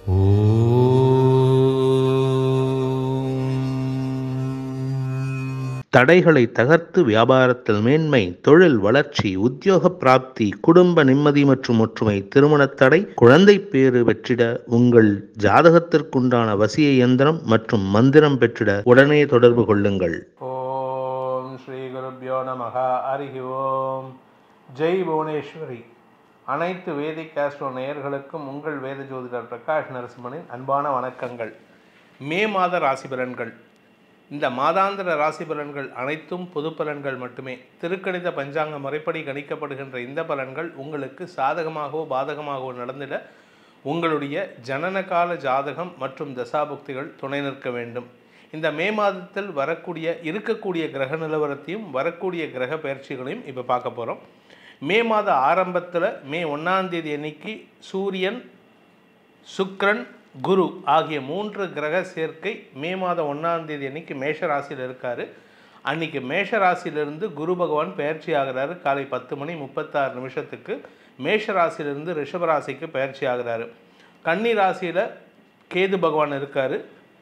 தடைகளை தகர்த்து வியாபாரத்தில் மேன்மை, தொழில் வளர்ச்சி, உத்தியோக பிராப்தி, குடும்ப நிம்மதி மற்றும் ஒற்றுமை, திருமணத் தடை, குழந்தை பேறு பெற்றிட உங்கள் ஜாதகத்திற்குண்டான வசிய இயந்திரம் மற்றும் மந்திரம் பெற்றிட உடனே தொடர்பு கொள்ளுங்கள். ஓம் ஸ்ரீ குருப்யோ நமஹ. ஹரிஹி ஓம். ஜெய் புவனேஸ்வரி. அனைத்து வேதிக் ஆஸ்ட்ரோ நேயர்களுக்கும் உங்கள் வேத ஜோதிடர் பிரகாஷ் நரசிம்மனின் அன்பான வணக்கங்கள். மே மாத ராசி பலன்கள். இந்த மாதாந்திர ராசி பலன்கள் அனைத்தும் பொது பலன்கள் மட்டுமே. திருக்கணித பஞ்சாங்க முறைப்படி கணிக்கப்படுகின்ற இந்த பலன்கள் உங்களுக்கு சாதகமாகவோ பாதகமாகவோ நடந்திட உங்களுடைய ஜனனகால ஜாதகம் மற்றும் தசாபுக்திகள் துணை நிற்க வேண்டும். இந்த மே மாதத்தில் இருக்கக்கூடிய கிரக நிலவரத்தையும் வரக்கூடிய கிரக பயிற்சிகளையும் இப்போ பார்க்க போகிறோம். மே மாத ஆரம்பத்தில் மே 1ஆம் தேதி அன்னைக்கு சூரியன், சுக்கிரன், குரு ஆகிய 3 கிரக சேர்க்கை மே மாதம் 1ஆம் தேதி அன்னைக்கு மேஷ ராசியில் இருக்கார். அன்றைக்கி மேஷ ராசியிலிருந்து குரு பகவான் பயிற்சி ஆகிறாரு. காலை 10:36 மேஷ ராசியிலிருந்து ரிஷபராசிக்கு பயிற்சி ஆகிறாரு. கன்னி ராசியில் கேது பகவான் இருக்கார்.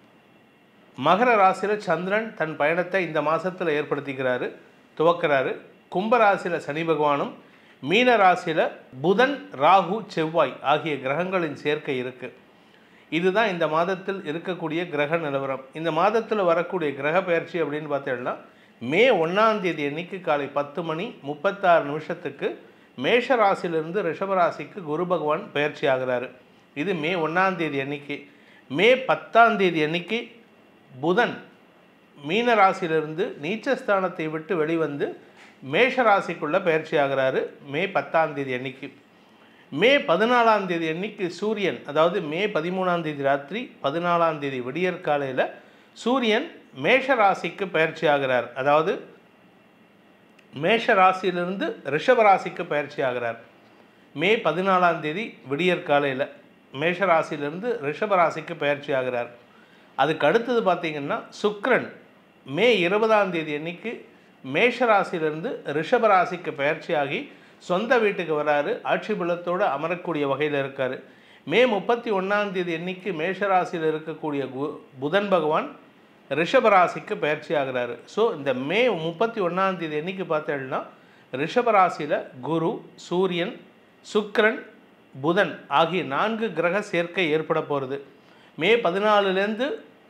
மகர ராசியில் சந்திரன் தன் பயணத்தை இந்த மாதத்தில் துவக்கிறாரு. கும்பராசியில் சனி பகவானும், மீன ராசியில் புதன், ராகு, செவ்வாய் ஆகிய கிரகங்களின் சேர்க்கை இருக்குது. இதுதான் இந்த மாதத்தில் இருக்கக்கூடிய கிரக நிலவரம். இந்த மாதத்தில் வரக்கூடிய கிரக பயிற்சி அப்படின்னு பார்த்தீங்கன்னா மே 1ஆம் தேதி அன்னைக்கு காலை 10:36 மேஷ ராசியிலிருந்து ரிஷபராசிக்கு குரு பகவான் பயிற்சி ஆகிறாரு. இது மே 1ஆம் தேதி அன்னைக்கு. மே 10ஆம் தேதி அன்னைக்கு புதன் மீன ராசியிலிருந்து நீச்சஸ்தானத்தை விட்டு வெளிவந்து மேஷ ராசிக்குள்ளே பயிற்சி ஆகிறாரு மே 10ஆம் தேதி அன்னைக்கு. மே 14ஆம் தேதி அன்னைக்கு சூரியன், அதாவது மே 13ஆம் தேதி ராத்திரி 14ஆம் தேதி விடியற்காலையில் சூரியன் மேஷ ராசிக்கு பயிற்சி ஆகிறார். அதாவது மேஷ ராசியிலிருந்து ரிஷபராசிக்கு பயிற்சி ஆகிறார். மே 14ஆம் தேதி விடியற்காலையில் மேஷ ராசியிலிருந்து ரிஷபராசிக்கு பயிற்சி ஆகிறார். அதுக்கு அடுத்தது பார்த்திங்கன்னா சுக்கிரன் மே 20ஆம் தேதி அன்னைக்கு மேஷ ராசியிலிருந்து ரிஷபராசிக்கு பயிற்சி ஆகி சொந்த வீட்டுக்கு வராரு. ஆட்சி பலத்தோடு அமரக்கூடிய வகையில் இருக்கார். மே 31ஆம் தேதி அன்னைக்கு மேஷராசியில் இருக்கக்கூடிய புதன் பகவான் ரிஷபராசிக்கு பயிற்சி ஆகிறாரு. ஸோ இந்த மே 31ஆம் தேதி அன்னைக்கு பார்த்தீங்கன்னா ரிஷபராசியில் குரு, சூரியன், சுக்கிரன், புதன் ஆகிய 4 கிரக சேர்க்கை ஏற்பட போகிறது. மே 14லேருந்து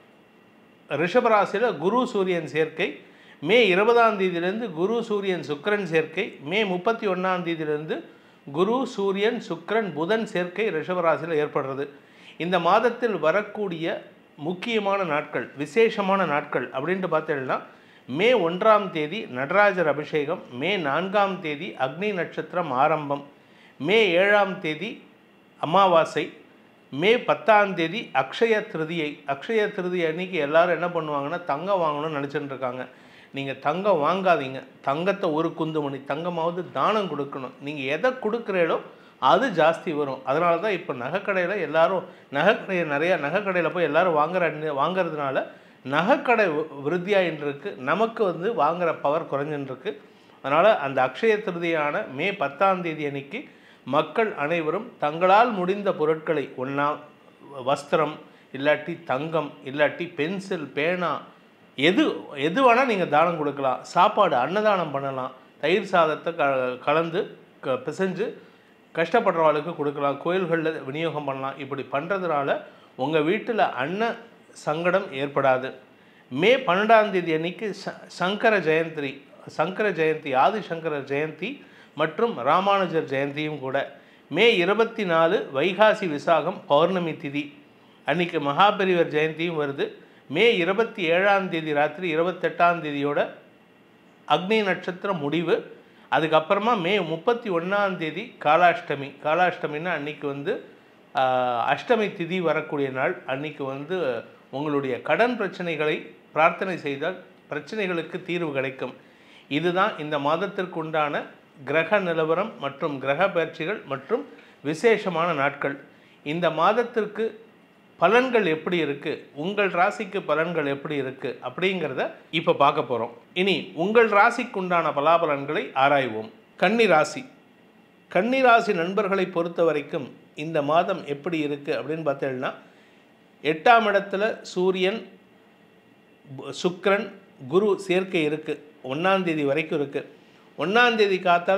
ரிஷபராசியில் குரு சூரியன் சேர்க்கை, மே 20ஆம் தேதியிலேருந்து குரு சூரியன் சுக்கிரன் சேர்க்கை, மே 31ஆம் தேதியிலேருந்து குரு சூரியன் சுக்கிரன் புதன் சேர்க்கை ரிஷபராசியில் ஏற்படுறது. இந்த மாதத்தில் வரக்கூடிய முக்கியமான நாட்கள், விசேஷமான நாட்கள் அப்படின்ட்டு பார்த்தீங்கன்னா மே 1ஆம் தேதி நடராஜர் அபிஷேகம், மே 4ஆம் தேதி அக்னி நட்சத்திரம் ஆரம்பம், மே 7ஆம் தேதி அமாவாசை, மே 10ஆம் தேதி அக்ஷய திருதியை. அக்ஷய திருதியை அன்றைக்கி எல்லோரும் என்ன பண்ணுவாங்கன்னா தங்கம் வாங்கணும்னு நினச்சிட்டு இருக்காங்க. நீங்கள் தங்கம் வாங்காதீங்க. தங்கத்தை ஒரு குந்துமணி தங்கமாவது தானம் கொடுக்கணும். நீங்கள் எதை கொடுக்குறீங்களோ அது ஜாஸ்தி வரும். அதனால தான் இப்போ நகைக்கடையில் எல்லோரும் நிறையா நகைக்கடையில் போய் எல்லோரும் வாங்கிறதுனால நகைக்கடை விருத்தியாகின்னு இருக்குது. நமக்கு வாங்குகிற பவர் குறைஞ்சின்னு. அதனால் அந்த அக்ஷய திருதியான மே 10ஆம் தேதி அன்னைக்கு மக்கள் அனைவரும் தங்களால் முடிந்த பொருட்களை, ஒன்றா வஸ்திரம், இல்லாட்டி தங்கம், இல்லாட்டி பென்சில், பேனா, எது வேணால் நீங்கள் தானம் கொடுக்கலாம். சாப்பாடு அன்னதானம் பண்ணலாம். தயிர் சாதத்தை கலந்து பிசைஞ்சு கஷ்டப்படுறவாளுக்கு கொடுக்கலாம். கோயில்களில் விநியோகம் பண்ணலாம். இப்படி பண்ணுறதுனால உங்கள் வீட்டில் அன்ன சங்கடம் ஏற்படாது. மே 12ஆம் தேதி அன்னைக்கு சங்கர ஜெயந்தி, ஆதிசங்கர ஜெயந்தி மற்றும் ராமானுஜர் ஜெயந்தியும் கூட. மே 24 வைகாசி விசாகம் பௌர்ணமி திதி அன்றைக்கி மகாபெரிவர் ஜெயந்தியும் வருது. மே 27ஆம் தேதி ராத்திரி 28ஆம் தேதியோட அக்னி நட்சத்திரம் முடிவு. அதுக்கப்புறமா மே 31ஆம் தேதி காலாஷ்டமின்னா அன்றைக்கி அஷ்டமி திதி வரக்கூடிய நாள். அன்றைக்கி உங்களுடைய கடன் பிரச்சனைகளை பிரார்த்தனை செய்தால் பிரச்சனைகளுக்கு தீர்வு கிடைக்கும். இதுதான் இந்த மாதத்திற்கு உண்டான கிரக நிலவரம் மற்றும் கிரக பயிற்சிகள் மற்றும் விசேஷமான நாட்கள். இந்த மாதத்திற்கு பலன்கள் எப்படி இருக்குது, உங்கள் ராசிக்கு பலன்கள் எப்படி இருக்குது அப்படிங்கிறத இப்போ பார்க்க போகிறோம். இனி உங்கள் ராசிக்கு உண்டான பலாபலன்களை ஆராய்வோம். கன்னி ராசி நண்பர்களை பொறுத்த வரைக்கும் இந்த மாதம் எப்படி இருக்குது அப்படின்னு பார்த்தீங்கன்னா 8ஆம் இடத்துல சூரியன், சுக்கிரன், குரு சேர்க்கை இருக்குது. 1ஆம் தேதி வரைக்கும் இருக்குது. 1ஆம் தேதி காத்தால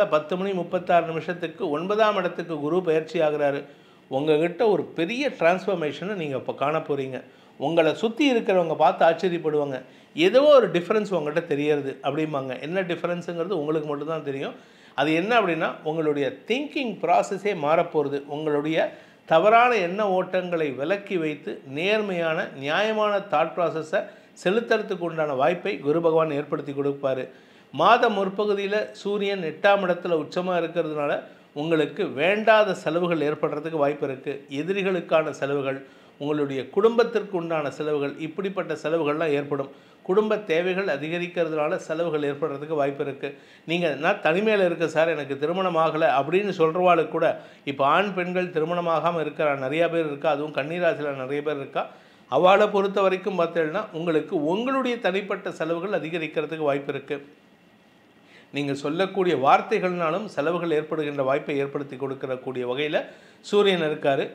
10:36 9ஆம் இடத்துக்கு குரு பயிற்சி ஆகிறாரு. உங்ககிட்ட ஒரு பெரிய டிரான்ஸ்ஃபர்மேஷனை நீங்கள் இப்போ காண போகிறீங்க. உங்களை சுற்றி இருக்கிறவங்க பார்த்து ஆச்சரியப்படுவாங்க. ஏதோ ஒரு டிஃப்ரென்ஸ் உங்கள்கிட்ட தெரியறது அப்படிம்பாங்க. என்ன டிஃப்ரென்ஸுங்கிறது உங்களுக்கு மட்டும்தான் தெரியும். அது என்ன அப்படின்னா, உங்களுடைய திங்கிங் ப்ராசஸே மாறப்போகிறது. உங்களுடைய தவறான எண்ண ஓட்டங்களை விலக்கி வைத்து நேர்மையான நியாயமான தாட் ப்ராசஸை செலுத்துறதுக்கு உண்டான வாய்ப்பை குரு பகவான் ஏற்படுத்தி கொடுப்பார். மாத முற்பகுதியில் சூரியன் 8ஆம் இடத்துல உச்சமாக இருக்கிறதுனால உங்களுக்கு வேண்டாத செலவுகள் ஏற்படுறதுக்கு வாய்ப்பு இருக்குது. எதிரிகளுக்கான செலவுகள், உங்களுடைய குடும்பத்திற்கு உண்டான செலவுகள், இப்படிப்பட்ட செலவுகள்லாம் ஏற்படும். குடும்ப தேவைகள் அதிகரிக்கிறதுனால செலவுகள் ஏற்படுறதுக்கு வாய்ப்பு இருக்குது. நீங்கள் நான் தனிமையில் இருக்க சார், எனக்கு திருமணம் ஆகலை அப்படின்னு சொல்கிறவாளுக்கு கூட இப்போ ஆண் பெண்கள் திருமணமாகாமல் இருக்கிற நிறையா பேர் இருக்கா. அதுவும் கன்னிராசியில் நிறைய பேர் இருக்கா. அவளை பொறுத்த வரைக்கும் பார்த்தீங்கன்னா உங்களுக்கு உங்களுடைய தனிப்பட்ட செலவுகள் அதிகரிக்கிறதுக்கு வாய்ப்பு இருக்குது. நீங்கள் சொல்லக்கூடிய வார்த்தைகள்னாலும் செலவுகள் ஏற்படுகின்ற வாய்ப்பை ஏற்படுத்தி கொடுக்கக்கூடிய வகையில் சூரியன் இருக்கார்.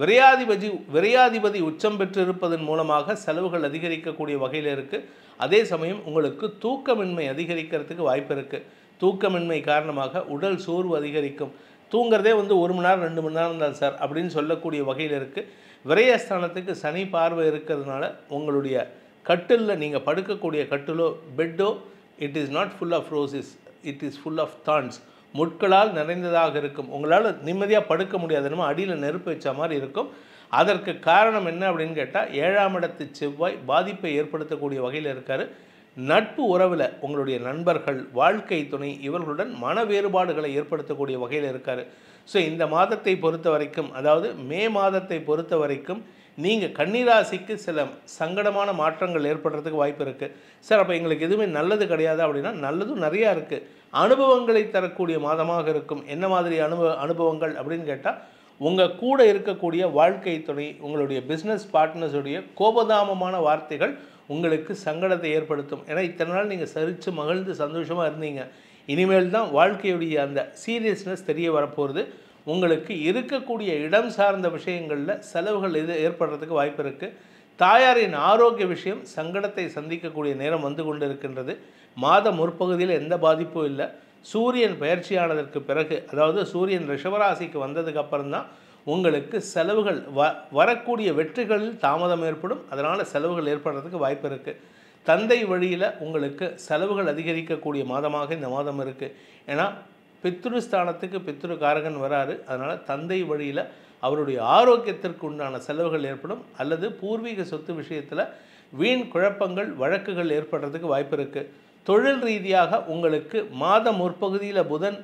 விரையாதிபதி உச்சம் பெற்று இருப்பதன் மூலமாக செலவுகள் அதிகரிக்கக்கூடிய வகையில் இருக்குது. அதே சமயம் உங்களுக்கு தூக்கமின்மை அதிகரிக்கிறதுக்கு வாய்ப்பு இருக்குது. தூக்கமின்மை காரணமாக உடல் சோர்வு அதிகரிக்கும். தூங்குறதே 1 மணி நேரம் 2 மணி நேரம் தான் சார் அப்படின்னு சொல்லக்கூடிய வகையில் இருக்குது. விரயஸ்தானத்துக்கு சனி பார்வை இருக்கிறதுனால உங்களுடைய கட்டிலில் நீங்கள் படுக்கக்கூடிய கட்டிலோ பெட்டோ it is not full of roses, it is full of thorns. முட்களால் நிறைந்ததாக இருக்கும். உங்களால் நிம்மதியாக படுக்க முடியாது, நம்ம அடியில் நெருப்பு வச்ச மாதிரி இருக்கும். அதற்கு காரணம் என்ன அப்படின்னு கேட்டால் 7ஆம் இடத்து செவ்வாய் பாதிப்பை ஏற்படுத்தக்கூடிய வகையில் இருக்கார். நட்பு உறவில் உங்களுடைய நண்பர்கள், வாழ்க்கை துணை இவர்களுடன் மன வேறுபாடுகளை ஏற்படுத்தக்கூடிய வகையில் இருக்கார். ஸோ இந்த மாதத்தை பொறுத்த வரைக்கும், அதாவது மே மாதத்தை பொறுத்த வரைக்கும் நீங்கள் கன்னிராசிக்கு சில சங்கடமான மாற்றங்கள் ஏற்படுறதுக்கு வாய்ப்பு இருக்குது. சார் அப்போ எங்களுக்கு எதுவுமே நல்லது கிடையாது அப்படின்னா, நல்லதும் நிறையா இருக்குது. அனுபவங்களை தரக்கூடிய மாதமாக இருக்கும். என்ன மாதிரி அனுபவங்கள் அப்படின்னு கேட்டால், உங்கள் கூட இருக்கக்கூடிய வாழ்க்கை துணை, உங்களுடைய பிஸ்னஸ் பார்ட்னர்ஸுடைய கோபதாமமான வார்த்தைகள் உங்களுக்கு சங்கடத்தை ஏற்படுத்தும். ஏன்னா இத்தனை நாள் நீங்கள் சரித்து மகிழ்ந்து சந்தோஷமாக இருந்தீங்க. இனிமேல் தான் வாழ்க்கையுடைய அந்த சீரியஸ்னஸ் தெரிய வரப்போகிறது. உங்களுக்கு இருக்கக்கூடிய இடம் சார்ந்த விஷயங்களில் செலவுகள் ஏற்படுறதுக்கு வாய்ப்பு இருக்குது. தாயாரின் ஆரோக்கிய விஷயம் சங்கடத்தை சந்திக்கக்கூடிய நேரம் வந்து கொண்டு இருக்கின்றது. மாத முற்பகுதியில் எந்த பாதிப்பும் இல்லை. சூரியன் பயிற்சியானதற்கு பிறகு, அதாவது சூரியன் ரிஷபராசிக்கு வந்ததுக்கு அப்புறம்தான் உங்களுக்கு செலவுகள் வரக்கூடிய வெற்றிகளில் தாமதம் ஏற்படும். அதனால் செலவுகள் ஏற்படுறதுக்கு வாய்ப்பு இருக்குது. தந்தை வழியில் உங்களுக்கு செலவுகள் அதிகரிக்கக்கூடிய மாதமாக இந்த மாதம் இருக்குது. ஏன்னா பித்ருஸ்தானத்துக்கு பித்ரு காரகன் வராரு. அதனால் தந்தை வழியில் அவருடைய ஆரோக்கியத்திற்கு உண்டான செலவுகள் ஏற்படும். அல்லது பூர்வீக சொத்து விஷயத்தில் வீண் குழப்பங்கள், வழக்குகள் ஏற்படுறதுக்கு வாய்ப்பு இருக்குது. தொழில் ரீதியாக உங்களுக்கு மாத முற்பகுதியில் புதன்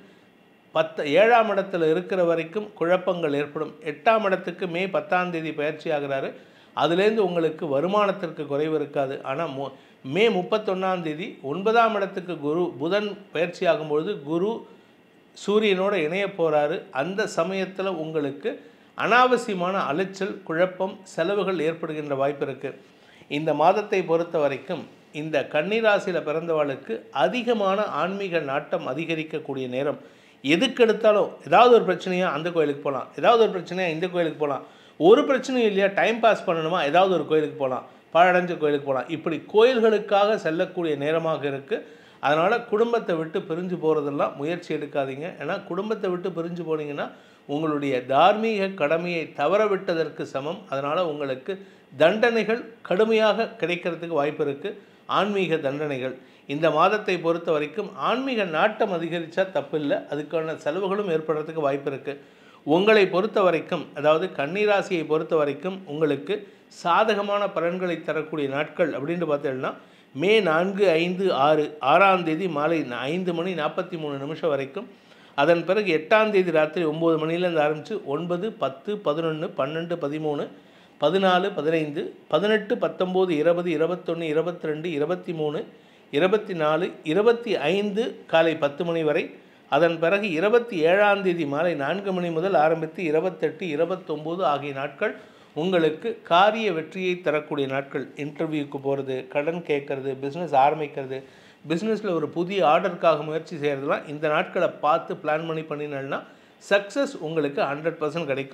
7ஆம் இடத்துல இருக்கிற வரைக்கும் குழப்பங்கள் ஏற்படும். 8ஆம் இடத்துக்கு மே 10ஆம் தேதி பயிற்சி ஆகிறாரு. அதுலேருந்து உங்களுக்கு வருமானத்திற்கு குறைவு இருக்காது. ஆனால் மே 31ஆம் தேதி 9ஆம் இடத்துக்கு புதன் பயிற்சி ஆகும்பொழுது குரு சூரியனோட இணைய போகிறாரு. அந்த சமயத்தில் உங்களுக்கு அனாவசியமான அலைச்சல், குழப்பம், செலவுகள் ஏற்படுகின்ற வாய்ப்பு இருக்குது. இந்த மாதத்தை பொறுத்த வரைக்கும் இந்த கன்னிராசியில் பிறந்தவாளுக்கு அதிகமான ஆன்மீக நாட்டம் அதிகரிக்கக்கூடிய நேரம். எதுக்கெடுத்தாலும் ஏதாவது ஒரு பிரச்சனையாக அந்த கோயிலுக்கு போகலாம், ஏதாவது ஒரு பிரச்சனையாக இந்த கோயிலுக்கு போகலாம், ஒரு பிரச்சனையும் இல்லையா டைம் பாஸ் பண்ணணுமா ஏதாவது ஒரு கோயிலுக்கு போகலாம், பாழடைஞ்ச கோயிலுக்கு போகலாம். இப்படி கோயில்களுக்காக செல்லக்கூடிய நேரமாக இருக்குது. அதனால் குடும்பத்தை விட்டு பிரிஞ்சு போகிறதெல்லாம் முயற்சி எடுக்காதீங்க. ஏன்னா குடும்பத்தை விட்டு பிரிஞ்சு போனீங்கன்னா உங்களுடைய தார்மீக கடமையை தவற விட்டதற்கு சமம். அதனால் உங்களுக்கு தண்டனைகள் கடுமையாக கிடைக்கிறதுக்கு வாய்ப்பு இருக்குது. ஆன்மீக தண்டனைகள் இந்த மாதத்தை பொறுத்த வரைக்கும் ஆன்மீக நாட்டம் அதிகரித்தா தப்பில்லை. அதுக்கான செலவுகளும் ஏற்படுறதுக்கு வாய்ப்பு இருக்குது. உங்களை பொறுத்த வரைக்கும், அதாவது கன்னிராசியை பொறுத்த வரைக்கும் உங்களுக்கு சாதகமான பலன்களை தரக்கூடிய நாட்கள் அப்படின்ட்டு பார்த்தீங்கன்னா மே 4, 5, 6 6ஆம் தேதி மாலை 5:43 வரைக்கும். அதன் பிறகு 8ஆம் தேதி ராத்திரி 9 மணிலேருந்து ஆரம்பித்து 9, 10, 11, 12, 13, 14, 15, 18, 19, 20, 21, 22, 23, 24, 25 காலை 10 மணி வரை. அதன் பிறகு 27ஆம் தேதி மாலை 4 மணி முதல் ஆரம்பித்து 28, 29 ஆகிய நாட்கள் உங்களுக்கு காரிய வெற்றியை தரக்கூடிய நாட்கள். இன்டர்வியூக்கு போகிறது, கடன் கேட்குறது, பிஸ்னஸ் ஆரம்பிக்கிறது, பிஸ்னஸில் ஒரு புதிய ஆர்டருக்காக முயற்சி செய்கிறதுலாம் இந்த நாட்களை பார்த்து பிளான் பண்ணினா சக்ஸஸ் உங்களுக்கு 100% கிடைக்கும்.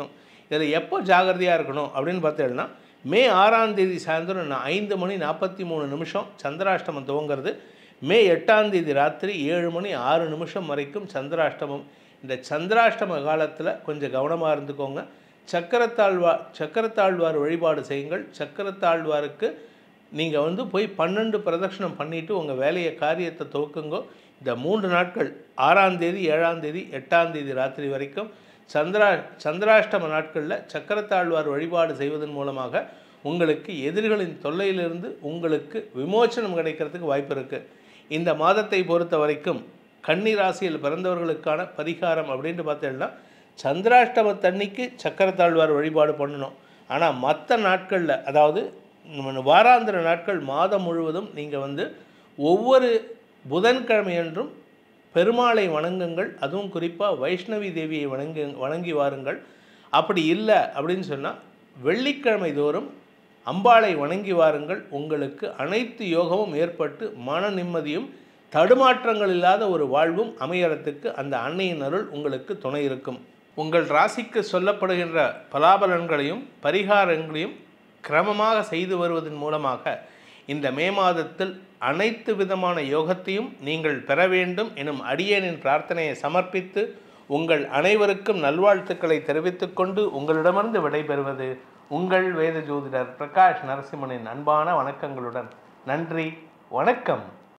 இதில் எப்போ ஜாகிரதையாக இருக்கணும் அப்படின்னு பார்த்தீங்கன்னா, மே 6ஆம் தேதி சாயந்தரம் 5:43 சந்திராஷ்டமம் துவங்கிறது. மே 8ஆம் தேதி ராத்திரி 7:06 வரைக்கும் சந்திராஷ்டமம். இந்த சந்திராஷ்டம காலத்தில் கொஞ்சம் கவனமாக இருந்துக்கோங்க. சக்கரத்தாழ்வார் வழிபாடு செய்யுங்கள். சக்கரத்தாழ்வாருக்கு நீங்கள் போய் 12 பிரதட்சணம் பண்ணிவிட்டு உங்கள் காரியத்தை துவக்குங்கோ. இந்த 3 நாட்கள் 6ஆம் தேதி 7ஆம் தேதி 8ஆம் தேதி ராத்திரி வரைக்கும் சந்திராஷ்டம நாட்களில் சக்கரத்தாழ்வார் வழிபாடு செய்வதன் மூலமாக உங்களுக்கு எதிரிகளின் தொல்லையிலிருந்து உங்களுக்கு விமோச்சனம் கிடைக்கிறதுக்கு வாய்ப்பு இருக்குது. இந்த மாதத்தை பொறுத்த வரைக்கும் கன்னி ராசியில் பிறந்தவர்களுக்கான பரிகாரம் அப்படின்ட்டு பார்த்தீங்கன்னா, சந்திராஷ்டமத்தன்னைக்கு சக்கரத்தாழ்வார் வழிபாடு பண்ணணும். ஆனால் மற்ற நாட்களில், அதாவது வாராந்திர நாட்கள் மாதம் முழுவதும் நீங்கள் ஒவ்வொரு புதன்கிழமையன்றும் பெருமாளை வணங்குங்கள். அதுவும் குறிப்பாக வைஷ்ணவி தேவியை வணங்கி வாருங்கள். அப்படி இல்லை அப்படின்னு சொன்னால் வெள்ளிக்கிழமை தோறும் அம்பாளை வணங்கி வாருங்கள். உங்களுக்கு அனைத்து யோகமும் ஏற்பட்டு மன நிம்மதியும் தடுமாற்றங்கள் இல்லாத ஒரு வாழ்வும் அமையறதுக்கு அந்த அன்னையின் அருள் உங்களுக்கு துணை இருக்கும். உங்கள் ராசிக்கு சொல்லப்படுகின்ற பலாபலன்களையும் பரிகாரங்களையும் கிரமமாக செய்து வருவதன் மூலமாக இந்த மே மாதத்தில் அனைத்து விதமான யோகத்தையும் நீங்கள் பெற வேண்டும் எனும் அடியேனின் பிரார்த்தனையை சமர்ப்பித்து உங்கள் அனைவருக்கும் நல்வாழ்த்துக்களை தெரிவித்துக்கொண்டு உங்களிடமிருந்து விடைபெறுவது உங்கள் வேத ஜோதிடர் பிரகாஷ் நரசிம்மனின் அன்பான வணக்கங்களுடன். நன்றி, வணக்கம்.